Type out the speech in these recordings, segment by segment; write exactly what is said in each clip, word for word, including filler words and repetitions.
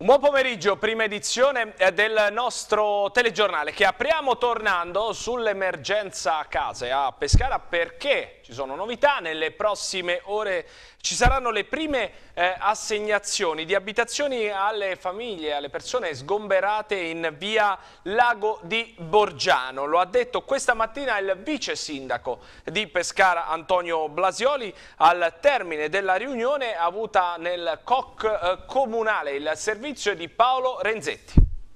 Un buon pomeriggio, prima edizione del nostro telegiornale che apriamo tornando sull'emergenza case a Pescara perché ci sono novità. Nelle prossime ore ci saranno le prime eh, assegnazioni di abitazioni alle famiglie, alle persone sgomberate in via Lago di Borgiano. Lo ha detto questa mattina il vice sindaco di Pescara Antonio Blasioli al termine della riunione avuta nel C O C eh, comunale, il servizio di Paolo Renzetti.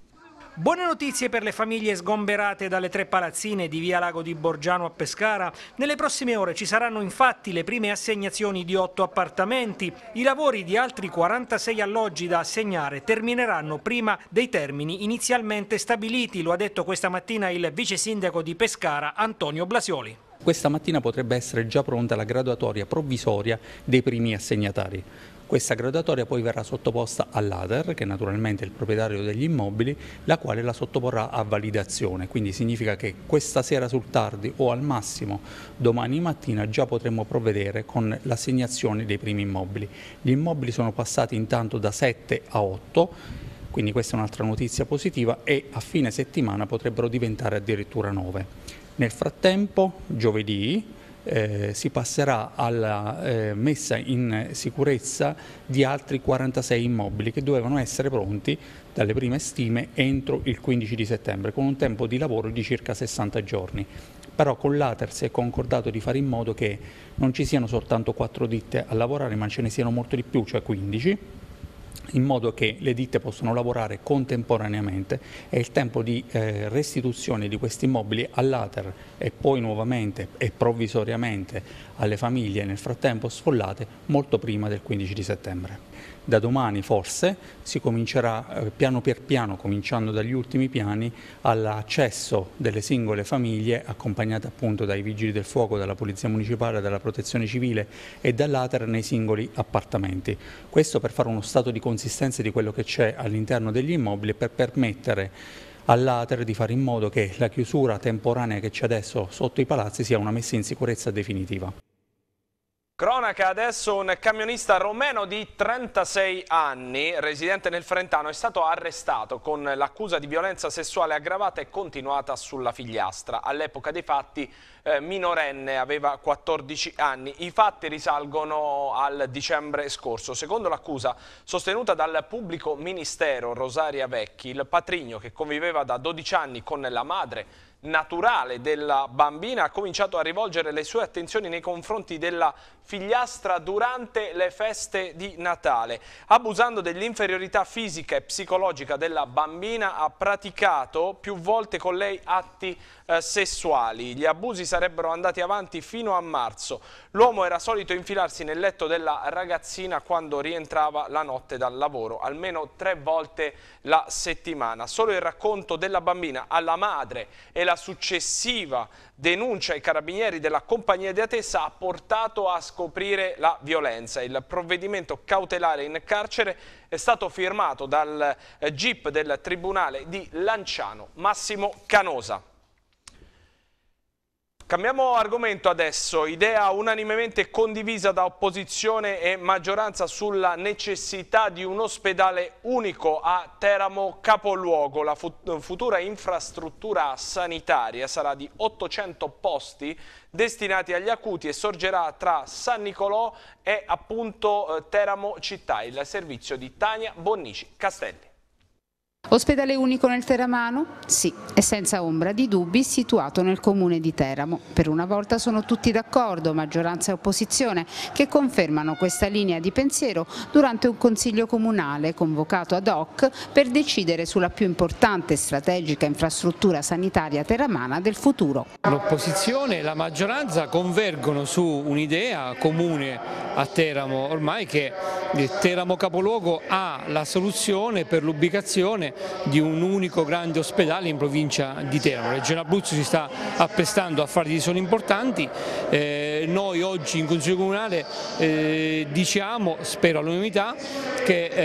Buone notizie per le famiglie sgomberate dalle tre palazzine di via Lago di Borgiano a Pescara. Nelle prossime ore ci saranno infatti le prime assegnazioni di otto appartamenti. I lavori di altri quarantasei alloggi da assegnare termineranno prima dei termini inizialmente stabiliti, lo ha detto questa mattina il vice sindaco di Pescara Antonio Blasioli. Questa mattina potrebbe essere già pronta la graduatoria provvisoria dei primi assegnatari. Questa graduatoria poi verrà sottoposta all'A T E R, che è naturalmente il proprietario degli immobili, la quale la sottoporrà a validazione. Quindi significa che questa sera sul tardi o al massimo domani mattina già potremo provvedere con l'assegnazione dei primi immobili. Gli immobili sono passati intanto da sette a otto, quindi questa è un'altra notizia positiva, e a fine settimana potrebbero diventare addirittura nove. Nel frattempo, giovedì, Eh, si passerà alla eh, messa in sicurezza di altri quarantasei immobili che dovevano essere pronti dalle prime stime entro il quindici di settembre, con un tempo di lavoro di circa sessanta giorni. Però con l'A T E R si è concordato di fare in modo che non ci siano soltanto quattro ditte a lavorare, ma ce ne siano molto di più, cioè quindici, in modo che le ditte possano lavorare contemporaneamente e il tempo di eh, restituzione di questi immobili all'A T E R e poi nuovamente e provvisoriamente alle famiglie nel frattempo sfollate molto prima del quindici di settembre. Da domani forse si comincerà eh, piano per piano, cominciando dagli ultimi piani, all'accesso delle singole famiglie accompagnate appunto dai vigili del fuoco, dalla polizia municipale, dalla protezione civile e dall'A T E R nei singoli appartamenti. Questo per fare uno stato di consistenza di quello che c'è all'interno degli immobili e per permettere all'A T E R di fare in modo che la chiusura temporanea che c'è adesso sotto i palazzi sia una messa in sicurezza definitiva. Cronaca adesso, un camionista romeno di trentasei anni, residente nel Frentano, è stato arrestato con l'accusa di violenza sessuale aggravata e continuata sulla figliastra. All'epoca dei fatti eh, minorenne, aveva quattordici anni. I fatti risalgono al dicembre scorso. Secondo l'accusa sostenuta dal pubblico ministero Rosaria Vecchi, il patrigno che conviveva da dodici anni con la madre naturale della bambina ha cominciato a rivolgere le sue attenzioni nei confronti della figliastra durante le feste di Natale. Abusando dell'inferiorità fisica e psicologica della bambina, ha praticato più volte con lei atti eh, sessuali. Gli abusi sarebbero andati avanti fino a marzo. L'uomo era solito infilarsi nel letto della ragazzina quando rientrava la notte dal lavoro, almeno tre volte la settimana. Solo il racconto della bambina alla madre e la successiva denuncia ai carabinieri della compagnia di Atessa ha portato a scoprire la violenza. Il provvedimento cautelare in carcere è stato firmato dal G I P del Tribunale di Lanciano, Massimo Canosa. Cambiamo argomento adesso, idea unanimemente condivisa da opposizione e maggioranza sulla necessità di un ospedale unico a Teramo capoluogo. La futura infrastruttura sanitaria sarà di ottocento posti destinati agli acuti e sorgerà tra San Nicolò e appunto Teramo città, il servizio di Tania Bonnici Castelli. Ospedale unico nel teramano? Sì, e senza ombra di dubbi situato nel comune di Teramo. Per una volta sono tutti d'accordo, maggioranza e opposizione, che confermano questa linea di pensiero durante un consiglio comunale convocato ad hoc per decidere sulla più importante e strategica infrastruttura sanitaria teramana del futuro. L'opposizione e la maggioranza convergono su un'idea comune a Teramo, ormai che Teramo capoluogo ha la soluzione per l'ubicazione di un unico grande ospedale in provincia di Teramo. La Regione Abruzzo si sta apprestando a fare decisioni importanti, eh, noi oggi in Consiglio Comunale eh, diciamo, spero all'unanimità,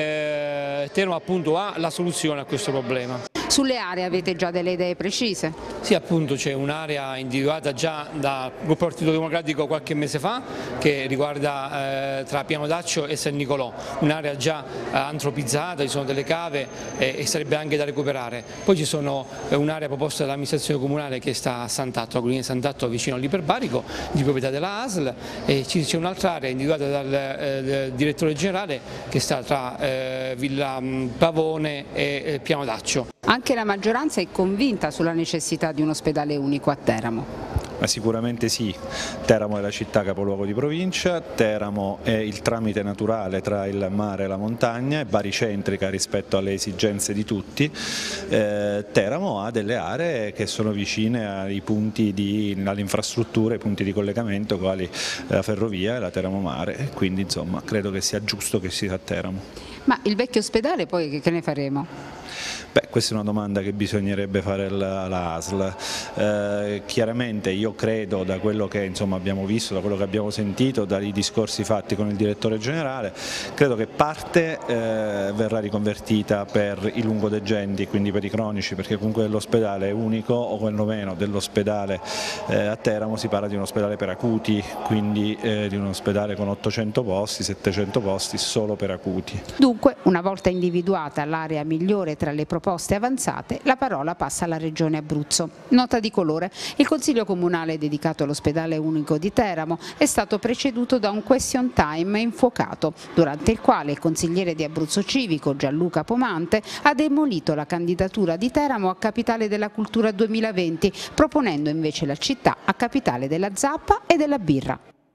che eh, Teramo appunto ha la soluzione a questo problema. Sulle aree avete già delle idee precise? Sì, appunto c'è un'area individuata già dal gruppo Partito Democratico qualche mese fa che riguarda eh, tra Pianodaccio e San Nicolò, un'area già eh, antropizzata, ci sono delle cave eh, e sarebbe anche da recuperare. Poi ci sono eh, un'area proposta dall'amministrazione comunale che sta a Sant'Atto, la collina di Sant'Atto vicino all'Iperbarico, di proprietà della A S L, e c'è un'altra area individuata dal eh, direttore generale che sta tra eh, Villa Pavone e eh, Pianodaccio. Anche la maggioranza è convinta sulla necessità di un ospedale unico a Teramo. Ma sicuramente sì, Teramo è la città capoluogo di provincia, Teramo è il tramite naturale tra il mare e la montagna, è baricentrica rispetto alle esigenze di tutti. Eh, Teramo ha delle aree che sono vicine ai punti di, alle infrastrutture, ai punti di collegamento quali la ferrovia e la Teramo Mare, quindi insomma credo che sia giusto che sia a Teramo. Ma il vecchio ospedale poi che ne faremo? Beh, questa è una domanda che bisognerebbe fare alla A S L. Eh, chiaramente io credo, da quello che insomma, abbiamo visto, da quello che abbiamo sentito, dai discorsi fatti con il direttore generale, credo che parte eh, verrà riconvertita per i lungodegenti, quindi per i cronici, perché comunque l'ospedale unico, o quantomeno dell'ospedale eh, a Teramo, si parla di un ospedale per acuti, quindi eh, di un ospedale con ottocento posti, settecento posti solo per acuti. Dunque, una volta individuata l'area migliore tra le proposte avanzate, la parola passa alla Regione Abruzzo. Nota di colore: il Consiglio Comunale dedicato all'ospedale unico di Teramo è stato preceduto da un question time infuocato, durante il quale il consigliere di Abruzzo Civico Gianluca Pomante ha demolito la candidatura di Teramo a Capitale della Cultura duemilaventi, proponendo invece la città a Capitale della Zappa e della birra.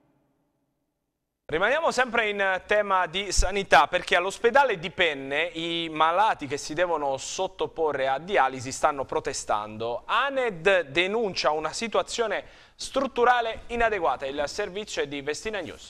Rimaniamo sempre in tema di sanità, perché all'ospedale di Penne i malati che si devono sottoporre a dialisi stanno protestando. ANED denuncia una situazione strutturale inadeguata. Il servizio è di Vestina News.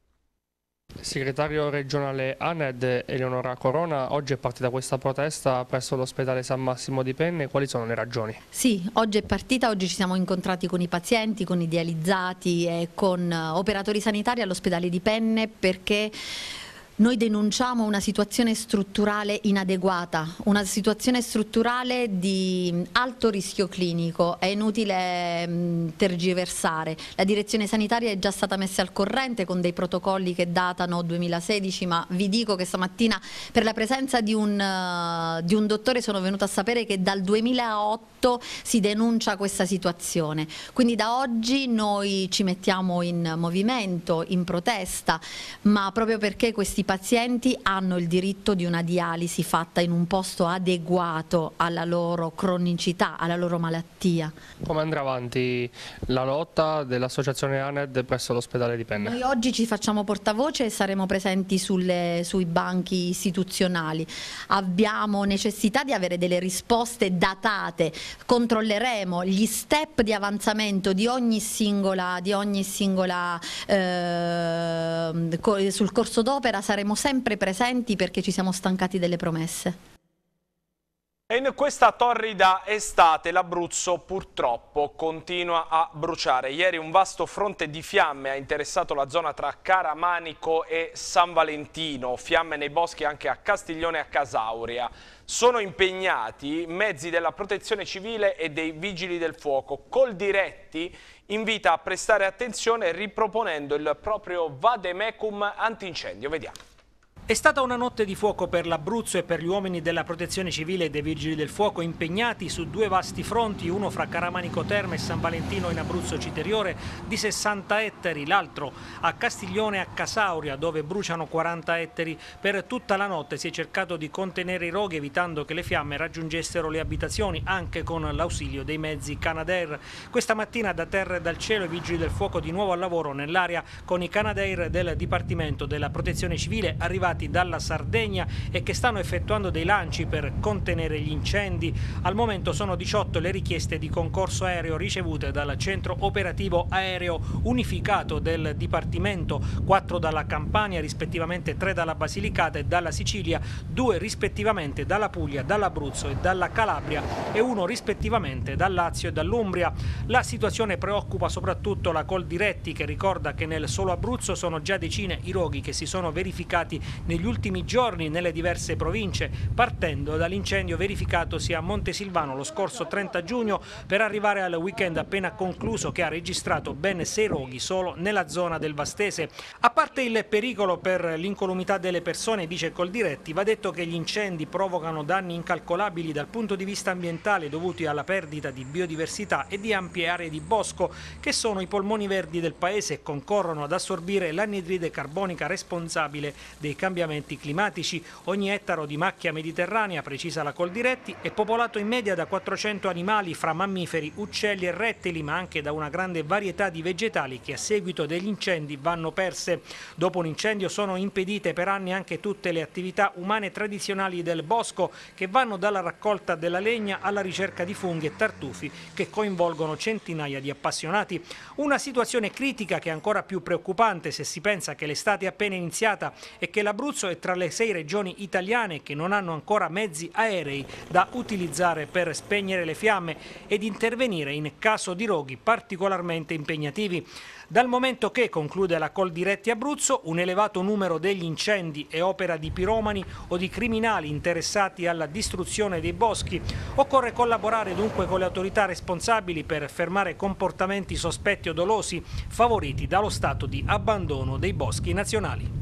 Il segretario regionale ANED Eleonora Corona oggi è partita questa protesta presso l'ospedale San Massimo di Penne. Quali sono le ragioni? Sì, oggi è partita, oggi ci siamo incontrati con i pazienti, con i dializzati e con operatori sanitari all'ospedale di Penne, perché noi denunciamo una situazione strutturale inadeguata, una situazione strutturale di alto rischio clinico. È inutile mh, tergiversare. La direzione sanitaria è già stata messa al corrente con dei protocolli che datano duemilasedici, ma vi dico che stamattina per la presenza di un, uh, di un dottore sono venuta a sapere che dal duemilaotto si denuncia questa situazione. Quindi da oggi noi ci mettiamo in movimento, in protesta, ma proprio perché questi pazienti hanno il diritto di una dialisi fatta in un posto adeguato alla loro cronicità, alla loro malattia. Come andrà avanti la lotta dell'associazione ANED presso l'ospedale di Penne? Noi oggi ci facciamo portavoce e saremo presenti sulle, sui banchi istituzionali. Abbiamo necessità di avere delle risposte datate, controlleremo gli step di avanzamento di ogni singola, di ogni singola eh, sul corso d'opera. Saremo sempre presenti perché ci siamo stancati delle promesse. E in questa torrida estate l'Abruzzo purtroppo continua a bruciare. Ieri un vasto fronte di fiamme ha interessato la zona tra Caramanico e San Valentino, fiamme nei boschi anche a Castiglione e a Casauria. Sono impegnati mezzi della Protezione Civile e dei Vigili del Fuoco. Coldiretti invita a prestare attenzione riproponendo il proprio vademecum antincendio. Vediamo. È stata una notte di fuoco per l'Abruzzo e per gli uomini della Protezione Civile e dei Vigili del Fuoco impegnati su due vasti fronti, uno fra Caramanico Terme e San Valentino in Abruzzo Citeriore di sessanta ettari, l'altro a Castiglione e a Casauria dove bruciano quaranta ettari. Per tutta la notte si è cercato di contenere i roghi evitando che le fiamme raggiungessero le abitazioni, anche con l'ausilio dei mezzi Canadair. Questa mattina da terra e dal cielo i Vigili del Fuoco di nuovo al lavoro nell'area con i Canadair del Dipartimento della Protezione Civile arrivati dalla Sardegna e che stanno effettuando dei lanci per contenere gli incendi. Al momento sono diciotto le richieste di concorso aereo ricevute dal centro operativo aereo unificato del Dipartimento, quattro dalla Campania, rispettivamente tre dalla Basilicata e dalla Sicilia, due rispettivamente dalla Puglia, dall'Abruzzo e dalla Calabria e uno rispettivamente dal Lazio e dall'Umbria. La situazione preoccupa soprattutto la Coldiretti, che ricorda che nel solo Abruzzo sono già decine i roghi che si sono verificati negli ultimi giorni nelle diverse province, partendo dall'incendio verificatosi a Montesilvano lo scorso trenta giugno per arrivare al weekend appena concluso che ha registrato ben sei roghi solo nella zona del Vastese. A parte il pericolo per l'incolumità delle persone, dice Coldiretti, va detto che gli incendi provocano danni incalcolabili dal punto di vista ambientale dovuti alla perdita di biodiversità e di ampie aree di bosco che sono i polmoni verdi del paese e concorrono ad assorbire l'anidride carbonica responsabile dei cambiamenti climatici. Ogni ettaro di macchia mediterranea, precisa la Coldiretti, è popolato in media da quattrocento animali fra mammiferi, uccelli e rettili, ma anche da una grande varietà di vegetali che a seguito degli incendi vanno perse. Dopo un incendio sono impedite per anni anche tutte le attività umane tradizionali del bosco, che vanno dalla raccolta della legna alla ricerca di funghi e tartufi che coinvolgono centinaia di appassionati. Una situazione critica che è ancora più preoccupante se si pensa che l'estate è appena iniziata e che l'Abruzzo è tra le sei regioni italiane che non hanno ancora mezzi aerei da utilizzare per spegnere le fiamme ed intervenire in caso di roghi particolarmente impegnativi. Dal momento che, conclude la Coldiretti Abruzzo, un elevato numero degli incendi è opera di piromani o di criminali interessati alla distruzione dei boschi, occorre collaborare dunque con le autorità responsabili per fermare comportamenti sospetti o dolosi favoriti dallo stato di abbandono dei boschi nazionali.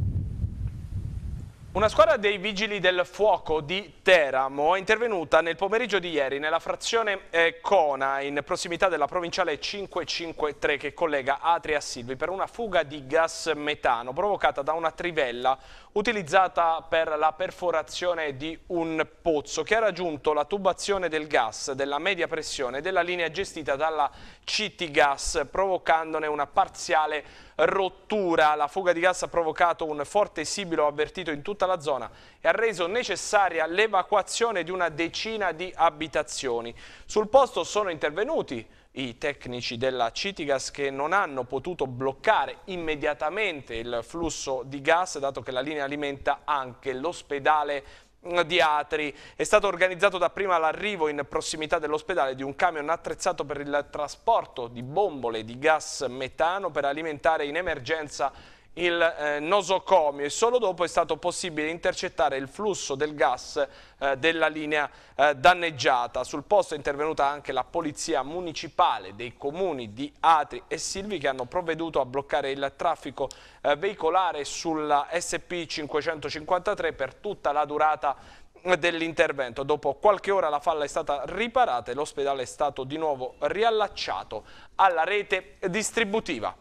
Una squadra dei Vigili del Fuoco di Teramo è intervenuta nel pomeriggio di ieri nella frazione eh, Cona, in prossimità della provinciale cinquecentocinquantatré che collega Atri a Silvi, per una fuga di gas metano provocata da una trivella utilizzata per la perforazione di un pozzo che ha raggiunto la tubazione del gas della media pressione della linea gestita dalla Citigas, provocandone una parziale rottura. La fuga di gas ha provocato un forte sibilo avvertito in tutta la zona e ha reso necessaria l'evacuazione di una decina di abitazioni. Sul posto sono intervenuti i tecnici della Citigas che non hanno potuto bloccare immediatamente il flusso di gas, dato che la linea alimenta anche l'ospedale di Atri. È stato organizzato dapprima l'arrivo in prossimità dell'ospedale di un camion attrezzato per il trasporto di bombole di gas metano per alimentare in emergenza il eh, nosocomio, e solo dopo è stato possibile intercettare il flusso del gas eh, della linea eh, danneggiata. Sul posto è intervenuta anche la polizia municipale dei comuni di Atri e Silvi, che hanno provveduto a bloccare il traffico eh, veicolare sulla S P cinquecentocinquantatré per tutta la durata dell'intervento. Dopo qualche ora la falla è stata riparata e l'ospedale è stato di nuovo riallacciato alla rete distributiva.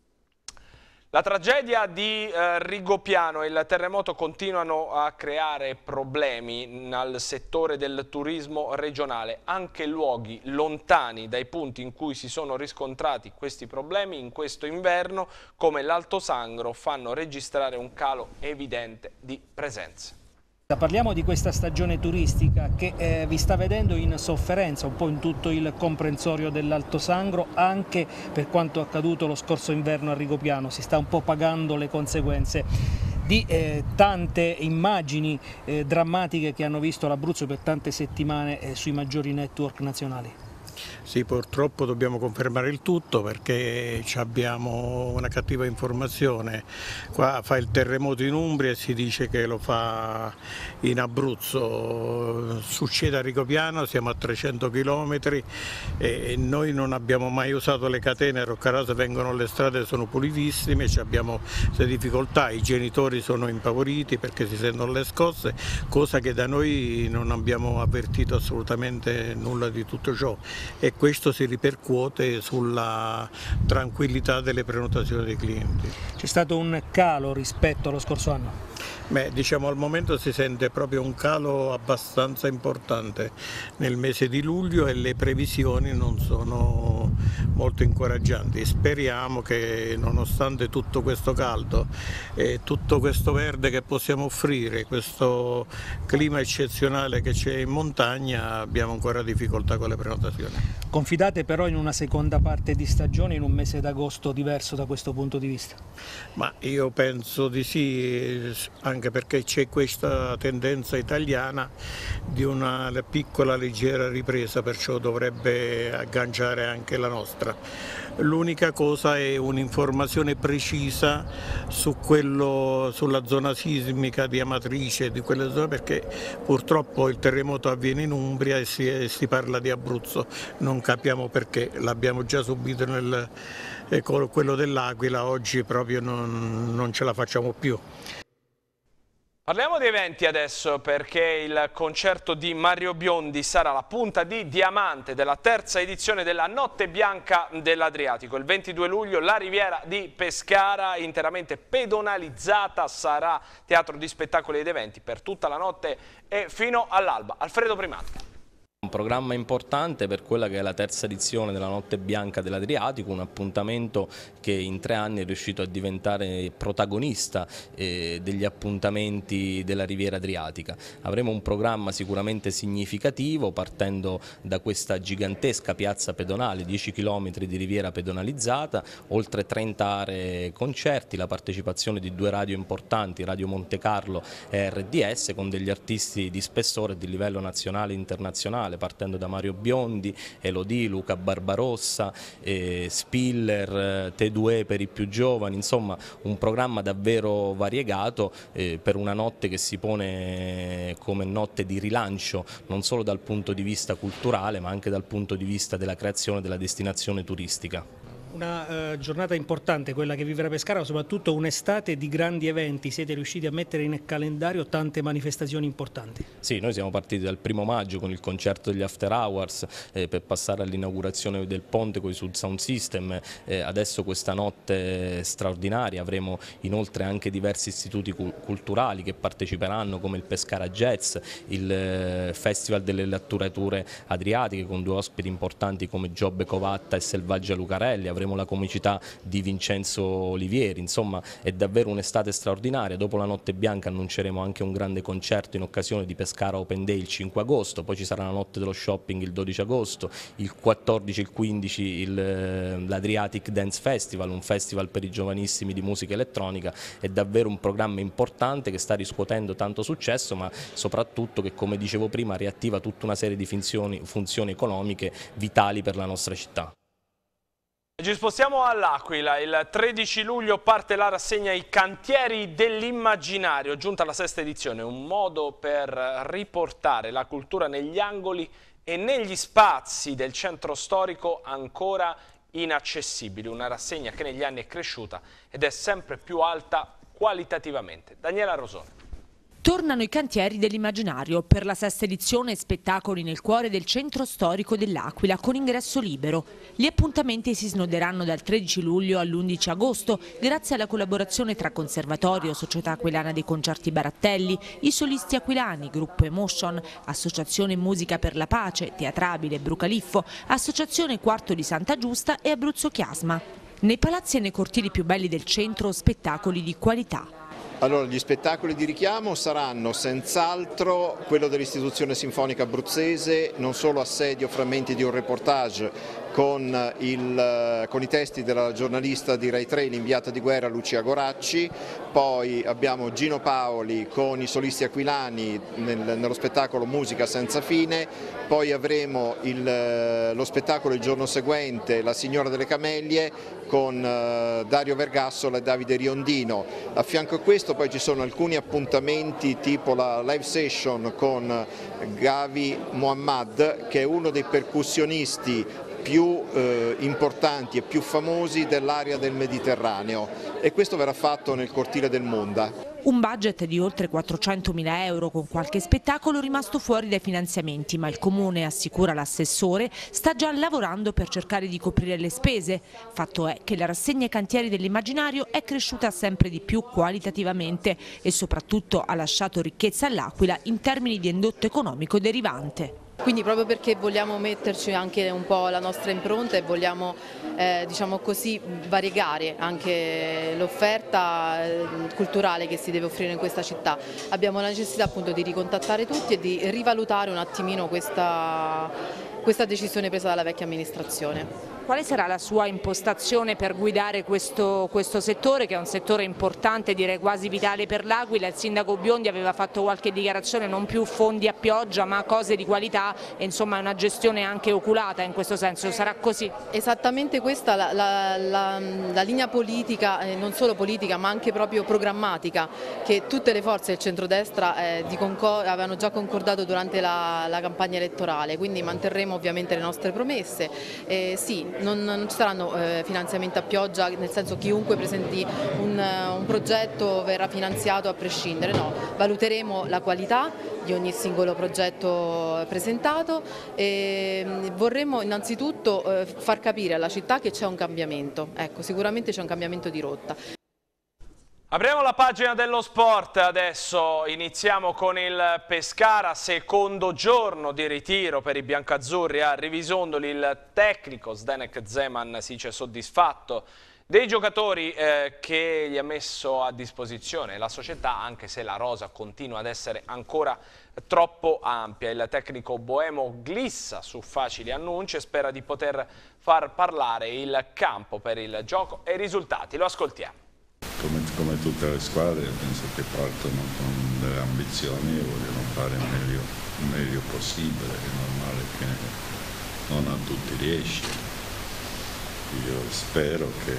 La tragedia di eh, Rigopiano e il terremoto continuano a creare problemi nel settore del turismo regionale. Anche luoghi lontani dai punti in cui si sono riscontrati questi problemi in questo inverno, come l'Alto Sangro, fanno registrare un calo evidente di presenze. Parliamo di questa stagione turistica che eh, vi sta vedendo in sofferenza un po' in tutto il comprensorio dell'Alto Sangro, anche per quanto accaduto lo scorso inverno a Rigopiano. Si sta un po' pagando le conseguenze di eh, tante immagini eh, drammatiche che hanno visto l'Abruzzo per tante settimane eh, sui maggiori network nazionali. Sì, purtroppo dobbiamo confermare il tutto perché abbiamo una cattiva informazione. Qua fa il terremoto in Umbria e si dice che lo fa in Abruzzo. Succede a Rigopiano, siamo a trecento chilometri e noi non abbiamo mai usato le catene, a Roccaraso vengono le strade, sono pulitissime, abbiamo queste difficoltà, i genitori sono impavoriti perché si sentono le scosse, cosa che da noi non abbiamo avvertito assolutamente nulla di tutto ciò. E questo si ripercuote sulla tranquillità delle prenotazioni dei clienti. C'è stato un calo rispetto allo scorso anno? Beh, diciamo al momento si sente proprio un calo abbastanza importante nel mese di luglio e le previsioni non sono molto incoraggianti. Speriamo che nonostante tutto questo caldo e tutto questo verde che possiamo offrire, questo clima eccezionale che c'è in montagna, abbiamo ancora difficoltà con le prenotazioni. Confidate però in una seconda parte di stagione, in un mese d'agosto diverso da questo punto di vista? Ma io penso di sì, anche anche perché c'è questa tendenza italiana di una piccola leggera ripresa, perciò dovrebbe agganciare anche la nostra. L'unica cosa è un'informazione precisa su quello, sulla zona sismica di Amatrice, di quelle zone, perché purtroppo il terremoto avviene in Umbria e si, e si parla di Abruzzo, non capiamo perché, l'abbiamo già subito nel, eh, con quello dell'Aquila, oggi proprio non, non ce la facciamo più. Parliamo di eventi adesso, perché il concerto di Mario Biondi sarà la punta di diamante della terza edizione della Notte Bianca dell'Adriatico. Il ventidue luglio la Riviera di Pescara, interamente pedonalizzata, sarà teatro di spettacoli ed eventi per tutta la notte e fino all'alba. Alfredo Primato. Un programma importante per quella che è la terza edizione della Notte Bianca dell'Adriatico, un appuntamento che in tre anni è riuscito a diventare protagonista eh, degli appuntamenti della Riviera Adriatica. Avremo un programma sicuramente significativo, partendo da questa gigantesca piazza pedonale, dieci chilometri di riviera pedonalizzata, oltre trenta aree concerti, la partecipazione di due radio importanti, Radio Monte Carlo e R D S, con degli artisti di spessore di livello nazionale e internazionale, partendo da Mario Biondi, Elodie, Luca Barbarossa, eh, Spiller, T due per i più giovani, insomma un programma davvero variegato eh, per una notte che si pone come notte di rilancio non solo dal punto di vista culturale ma anche dal punto di vista della creazione della destinazione turistica. Una eh, giornata importante quella che vivrà Pescara, soprattutto un'estate di grandi eventi. Siete riusciti a mettere in calendario tante manifestazioni importanti? Sì, noi siamo partiti dal primo maggio con il concerto degli After Hours eh, per passare all'inaugurazione del ponte con i Sud Sound System, eh, adesso questa notte straordinaria. Avremo inoltre anche diversi istituti culturali che parteciperanno, come il Pescara Jazz, il eh, Festival delle Letterature Adriatiche con due ospiti importanti come Giobbe Covatta e Selvaggia Lucarelli. Avremo la comicità di Vincenzo Olivieri, insomma è davvero un'estate straordinaria. Dopo la Notte Bianca annunceremo anche un grande concerto in occasione di Pescara Open Day il cinque agosto, poi ci sarà la Notte dello Shopping il dodici agosto, il quattordici e il quindici l'Adriatic Dance Festival, un festival per i giovanissimi di musica elettronica. È davvero un programma importante che sta riscuotendo tanto successo, ma soprattutto che, come dicevo prima, riattiva tutta una serie di funzioni, funzioni economiche vitali per la nostra città. Ci spostiamo all'Aquila. Il tredici luglio parte la rassegna I Cantieri dell'Immaginario, giunta alla sesta edizione, un modo per riportare la cultura negli angoli e negli spazi del centro storico ancora inaccessibili. Una rassegna che negli anni è cresciuta ed è sempre più alta qualitativamente. Daniela Rosone. Tornano i Cantieri dell'Immaginario per la sesta edizione, spettacoli nel cuore del centro storico dell'Aquila con ingresso libero. Gli appuntamenti si snoderanno dal tredici luglio all'undici agosto grazie alla collaborazione tra Conservatorio, Società Aquilana dei Concerti Barattelli, i Solisti Aquilani, Gruppo Emotion, Associazione Musica per la Pace, Teatrabile, Brucaliffo, Associazione Quarto di Santa Giusta e Abruzzo Chiasma. Nei palazzi e nei cortili più belli del centro, spettacoli di qualità. Allora, gli spettacoli di richiamo saranno senz'altro quello dell'Istituzione Sinfonica Abruzzese, non solo assedio frammenti di un reportage con, il, con i testi della giornalista di Rai tre, l'inviata di guerra Lucia Goracci, poi abbiamo Gino Paoli con i solisti aquilani nel, nello spettacolo Musica senza fine, poi avremo il, lo spettacolo il giorno seguente La Signora delle Camellie con uh, Dario Vergassola e Davide Riondino. A fianco a questo poi ci sono alcuni appuntamenti tipo la live session con Gavi Mohammad, che è uno dei percussionisti più eh, importanti e più famosi dell'area del Mediterraneo, e questo verrà fatto nel cortile del Monda. Un budget di oltre quattrocentomila euro con qualche spettacolo rimasto fuori dai finanziamenti, ma il Comune, assicura l'assessore, sta già lavorando per cercare di coprire le spese. Fatto è che la rassegna Cantieri dell'Immaginario è cresciuta sempre di più qualitativamente e soprattutto ha lasciato ricchezza all'Aquila in termini di indotto economico derivante. Quindi proprio perché vogliamo metterci anche un po' la nostra impronta e vogliamo eh, diciamo così variegare anche l'offerta eh, culturale che si deve offrire in questa città, abbiamo la necessità appunto di ricontattare tutti e di rivalutare un attimino questa questa decisione presa dalla vecchia amministrazione. Quale sarà la sua impostazione per guidare questo, questo settore, che è un settore importante, direi quasi vitale per l'Aquila? Il sindaco Biondi aveva fatto qualche dichiarazione, non più fondi a pioggia ma cose di qualità, e insomma è una gestione anche oculata in questo senso, sarà così? Esattamente questa la, la, la, la linea politica, eh, non solo politica ma anche proprio programmatica, che tutte le forze del centrodestra eh, di avevano già concordato durante la, la campagna elettorale, quindi manterremo ovviamente le nostre promesse. Eh, sì, Non, non ci saranno eh, finanziamenti a pioggia, nel senso chiunque presenti un, un progetto verrà finanziato a prescindere, no, valuteremo la qualità di ogni singolo progetto presentato e vorremmo innanzitutto eh, far capire alla città che c'è un cambiamento, ecco, sicuramente c'è un cambiamento di rotta. Apriamo la pagina dello sport, adesso iniziamo con il Pescara, secondo giorno di ritiro per i biancazzurri a Rivisondoli. Il tecnico Zdenek Zeman si dice soddisfatto dei giocatori eh, che gli ha messo a disposizione la società, anche se la rosa continua ad essere ancora troppo ampia. Il tecnico boemo glissa su facili annunci e spera di poter far parlare il campo per il gioco e i risultati. Lo ascoltiamo. Come, come tutte le squadre penso che partono con delle ambizioni e vogliono fare il meglio, il meglio possibile, è normale che non a tutti riesce. Io spero che,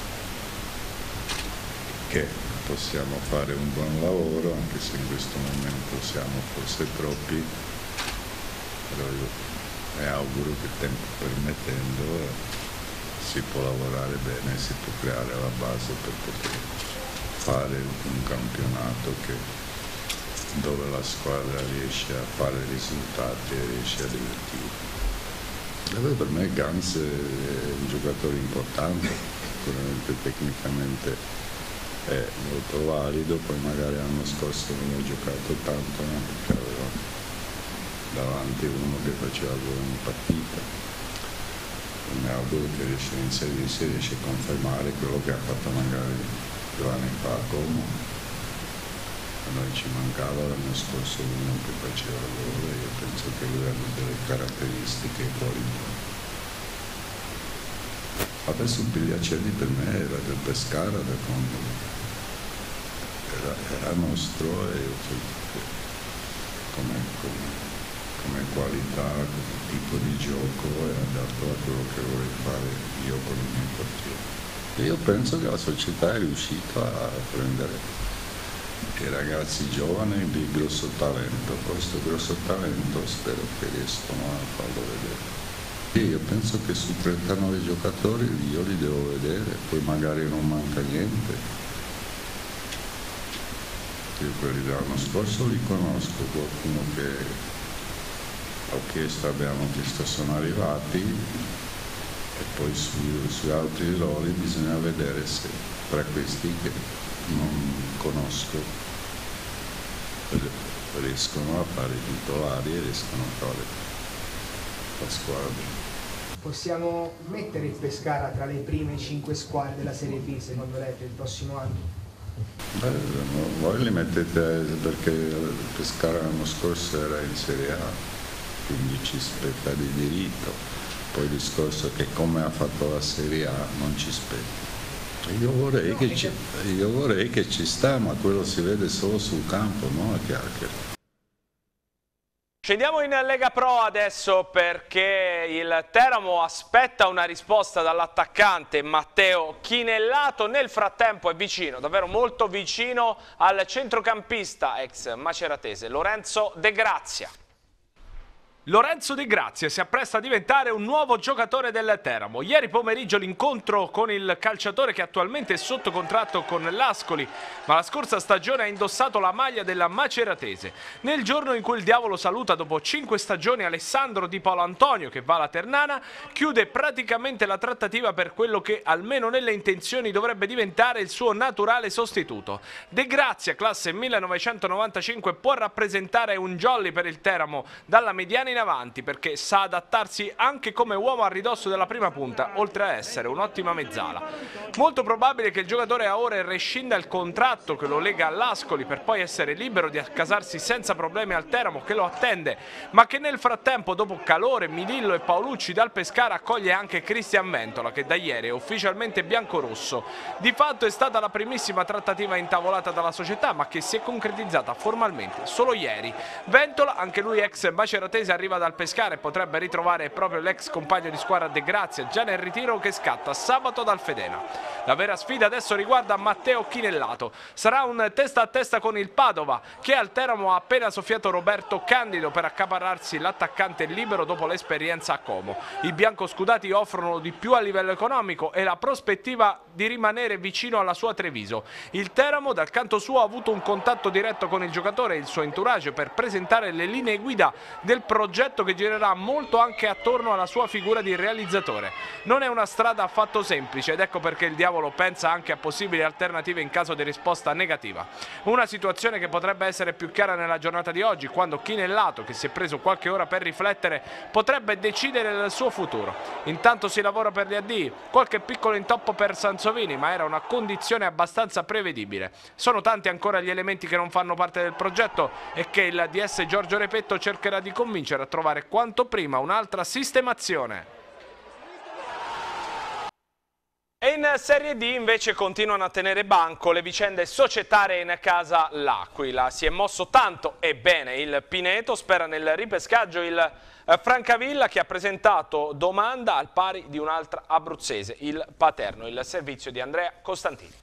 che possiamo fare un buon lavoro, anche se in questo momento siamo forse troppi, però io mi auguro che tempo permettendo si può lavorare bene, si può creare la base per poter fare un campionato che, dove la squadra riesce a fare risultati e riesce a divertire. Per me Gans è un giocatore importante, sicuramente tecnicamente è molto valido, poi magari l'anno scorso non ho giocato tanto, no? Perché avevo davanti uno che faceva buone partite. Mi auguro che riesce a inserirsi e riesce a confermare quello che ha fatto magari due anni fa a Como. A noi ci mancava l'anno scorso uno che faceva gol e io penso che lui ha delle caratteristiche e qualità. Adesso Pigliacelli per me era del Pescara da quando era, era nostro e io penso che come, come come qualità, come tipo di gioco è adatto a quello che vorrei fare io con i miei portieri. E io penso che la società è riuscita a prendere i ragazzi giovani di grosso talento, questo grosso talento spero che riescano a farlo vedere. E io penso che su trentanove giocatori io li devo vedere, poi magari non manca niente. Io quelli dell'anno scorso li conosco, qualcuno che ho chiesto, abbiamo chiesto, sono arrivati e poi su, su altri ruoli bisogna vedere se tra questi che non conosco riescono a fare i titolari e riescono a fare la squadra. Possiamo mettere il Pescara tra le prime cinque squadre della Serie B secondo lei per il prossimo anno? Beh, voi li mettete perché il Pescara l'anno scorso era in Serie A, quindi ci spetta di diritto, poi il discorso che come ha fatto la Serie A non ci spetta. Io vorrei, che ci, io vorrei che ci sta, ma quello si vede solo sul campo, non a chiacchiere. Scendiamo in Lega Pro adesso perché il Teramo aspetta una risposta dall'attaccante Matteo Chinellato. Nel frattempo è vicino, davvero molto vicino al centrocampista ex maceratese Lorenzo De Grazia. Lorenzo De Grazia si appresta a diventare un nuovo giocatore del Teramo. Ieri pomeriggio l'incontro con il calciatore che attualmente è sotto contratto con l'Ascoli, ma la scorsa stagione ha indossato la maglia della Maceratese. Nel giorno in cui il Diavolo saluta dopo cinque stagioni Alessandro Di Paolo Antonio, che va alla Ternana, chiude praticamente la trattativa per quello che almeno nelle intenzioni dovrebbe diventare il suo naturale sostituto. De Grazia, classe millenovecentonovantacinque, può rappresentare un jolly per il Teramo dalla mediana in avanti perché sa adattarsi anche come uomo a ridosso della prima punta, oltre a essere un'ottima mezzala. Molto probabile che il giocatore a ore rescinda il contratto che lo lega all'Ascoli per poi essere libero di accasarsi senza problemi al Teramo che lo attende, ma che nel frattempo, dopo Calore, Midillo e Paolucci dal Pescara, accoglie anche Cristian Ventola, che da ieri è ufficialmente biancorosso. Di fatto è stata la primissima trattativa intavolata dalla società, ma che si è concretizzata formalmente solo ieri. Ventola, anche lui ex maceratese, arriva dal Pescara e potrebbe ritrovare proprio l'ex compagno di squadra De Grazia già nel ritiro che scatta sabato dal Fedena. La vera sfida adesso riguarda Matteo Chinellato. Sarà un testa a testa con il Padova, che al Teramo ha appena soffiato Roberto Candido per accaparrarsi l'attaccante libero dopo l'esperienza a Como. I biancoscudati offrono di più a livello economico e la prospettiva di rimanere vicino alla sua Treviso. Il Teramo dal canto suo ha avuto un contatto diretto con il giocatore e il suo entourage per presentare le linee guida del progetto che girerà molto anche attorno alla sua figura di realizzatore. Non è una strada affatto semplice ed ecco perché il Diavolo pensa anche a possibili alternative in caso di risposta negativa. Una situazione che potrebbe essere più chiara nella giornata di oggi, quando Chinellato, che si è preso qualche ora per riflettere, potrebbe decidere del suo futuro. Intanto si lavora per gli addii, qualche piccolo intoppo per Sansovini, ma era una condizione abbastanza prevedibile. Sono tanti ancora gli elementi che non fanno parte del progetto e che il D S Giorgio Repetto cercherà di convincere a trovare quanto prima un'altra sistemazione. E in Serie D invece continuano a tenere banco le vicende societarie in casa L'Aquila. Si è mosso tanto e bene il Pineto, spera nel ripescaggio il Francavilla, che ha presentato domanda al pari di un'altra abruzzese, il Paterno. Il servizio di Andrea Costantini.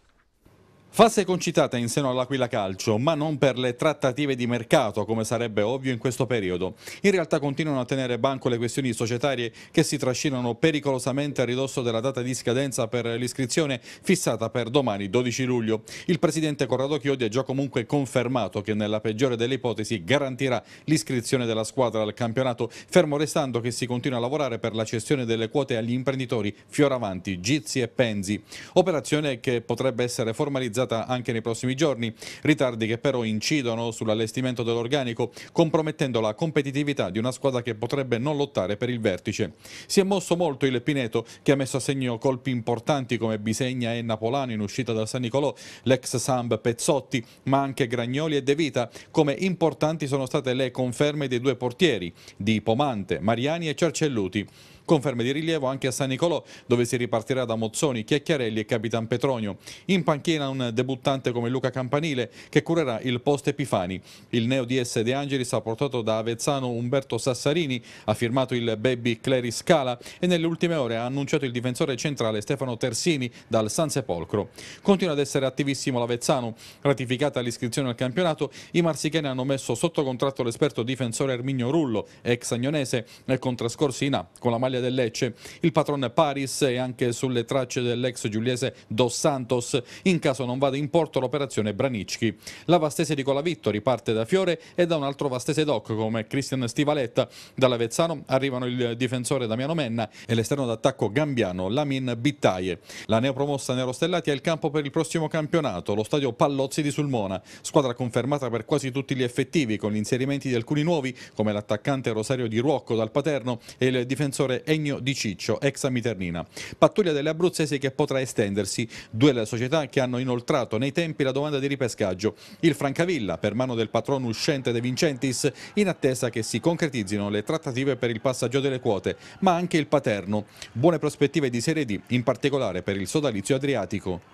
Fase concitata in seno all'Aquila Calcio, ma non per le trattative di mercato, come sarebbe ovvio in questo periodo. In realtà continuano a tenere banco le questioni societarie che si trascinano pericolosamente a ridosso della data di scadenza per l'iscrizione fissata per domani dodici luglio. Il presidente Corrado Chiodi ha già comunque confermato che nella peggiore delle ipotesi garantirà l'iscrizione della squadra al campionato, fermo restando che si continua a lavorare per la cessione delle quote agli imprenditori Fioravanti, Gizzi e Penzi. Operazione che potrebbe essere formalizzata anche nei prossimi giorni, ritardi che però incidono sull'allestimento dell'organico, compromettendo la competitività di una squadra che potrebbe non lottare per il vertice. Si è mosso molto il Pineto, che ha messo a segno colpi importanti come Bisegna e Napolano in uscita dal San Nicolò, l'ex Samb Pezzotti, ma anche Gragnoli e De Vita. Come importanti sono state le conferme dei due portieri, di Pomante, Mariani e Cercelluti. Conferme di rilievo anche a San Nicolò, dove si ripartirà da Mozzoni, Chiacchiarelli e Capitan Petronio. In panchina un debuttante come Luca Campanile, che curerà il post Epifani. Il neo D S De Angelis ha portato da Avezzano Umberto Sassarini, ha firmato il baby Clery Scala e nelle ultime ore ha annunciato il difensore centrale Stefano Tersini dal San Sepolcro. Continua ad essere attivissimo l'Avezzano. Ratificata l'iscrizione al campionato, i marsicani hanno messo sotto contratto l'esperto difensore Erminio Rullo, ex agnonese, e con trascorsi in A con la maglia del Lecce. Il patron Paris è anche sulle tracce dell'ex giuliese Dos Santos, in caso non vada in porto l'operazione Branicchi. La Vastese di Colavitto riparte da Fiore e da un altro Vastese doc come Cristian Stivaletta. Dall'Avezzano arrivano il difensore Damiano Menna e l'esterno d'attacco gambiano Lamin Bittaie. La neopromossa Nerostellati è il campo per il prossimo campionato, lo stadio Pallozzi di Sulmona, squadra confermata per quasi tutti gli effettivi, con gli inserimenti di alcuni nuovi come l'attaccante Rosario Di Ruocco dal Paterno e il difensore Ennio Di Ciccio, ex Amiternina. Pattuglia delle abruzzesi che potrà estendersi, due le società che hanno inoltrato nei tempi la domanda di ripescaggio. Il Francavilla per mano del patrono uscente De Vincentis, in attesa che si concretizzino le trattative per il passaggio delle quote, ma anche il Paterno. Buone prospettive di Serie D, in particolare per il sodalizio adriatico.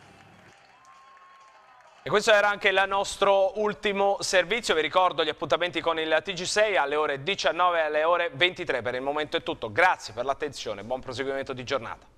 E questo era anche il nostro ultimo servizio. Vi ricordo gli appuntamenti con il T G sei alle ore diciannove e alle ore ventitré. Per il momento è tutto. Grazie per l'attenzione, buon proseguimento di giornata.